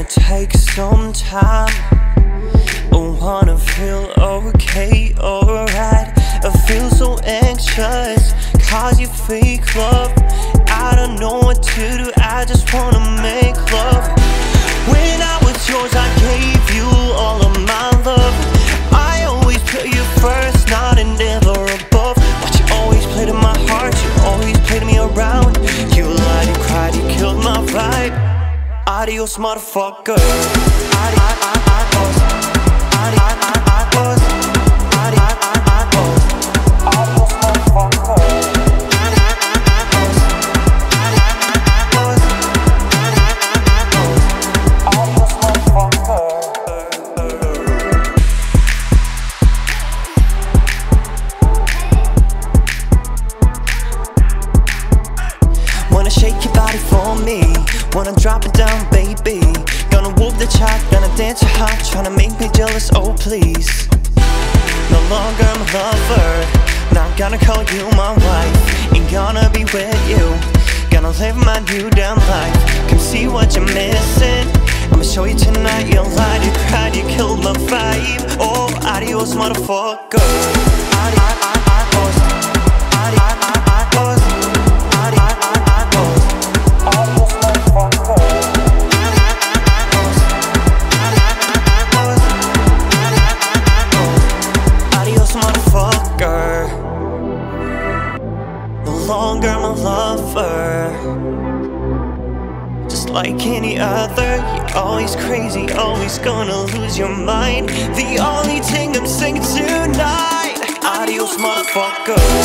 wanna take some time. I wanna feel okay, alright. I feel so anxious, cause you fake love. I don't know what to do, I just wanna make love. When I was yours, I gave you all of my love. I always put you first, not and never above. But you always played in my heart, you always played me around. You lied, you cried, you killed my vibe. Adios, motherfucker. Wanna shake your body for me, wanna drop it down, baby. Gonna whoop the chat, gonna dance your heart, tryna make me jealous, oh please. No longer my lover, not gonna call you my wife. Ain't gonna be with you, gonna live my new damn life. Come see what you're missing, I'ma show you tonight. You lied, you cried, you killed my vibe. Oh, adios, motherfucker. No longer my lover, just like any other. You're always crazy, always gonna lose your mind. The only thing I'm singing tonight, adios, motherfucker.